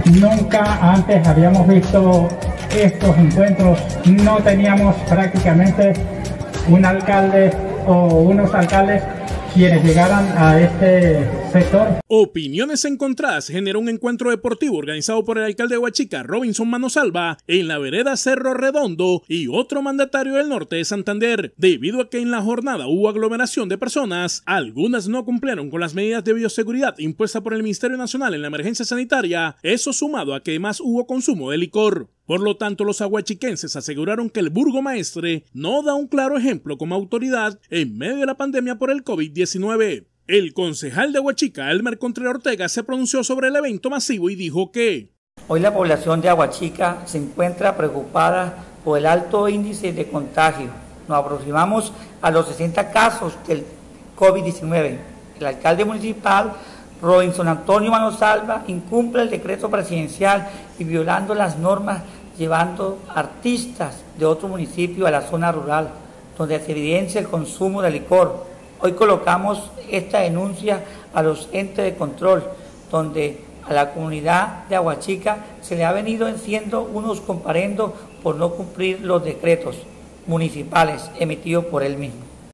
Nunca antes habíamos visto estos encuentros, no teníamos prácticamente un alcalde o unos alcaldes quienes llegaran a este sector. Opiniones encontradas generó un encuentro deportivo organizado por el alcalde de Huachica, Robinson Manosalva, en la vereda Cerro Redondo y otro mandatario del norte de Santander. Debido a que en la jornada hubo aglomeración de personas, algunas no cumplieron con las medidas de bioseguridad impuestas por el Ministerio Nacional en la emergencia sanitaria, eso sumado a que además hubo consumo de licor. Por lo tanto, los aguachiquenses aseguraron que el burgomaestre no da un claro ejemplo como autoridad en medio de la pandemia por el COVID-19. El concejal de Aguachica, Elmer Contreras Ortega, se pronunció sobre el evento masivo y dijo que hoy la población de Aguachica se encuentra preocupada por el alto índice de contagio. Nos aproximamos a los 60 casos del COVID-19. El alcalde municipal, Robinson Antonio Manosalva, incumple el decreto presidencial y violando las normas, llevando artistas de otro municipio a la zona rural, donde se evidencia el consumo de licor. Hoy colocamos esta denuncia a los entes de control, donde a la comunidad de Aguachica se le ha venido haciendo unos comparendos por no cumplir los decretos municipales emitidos por él mismo.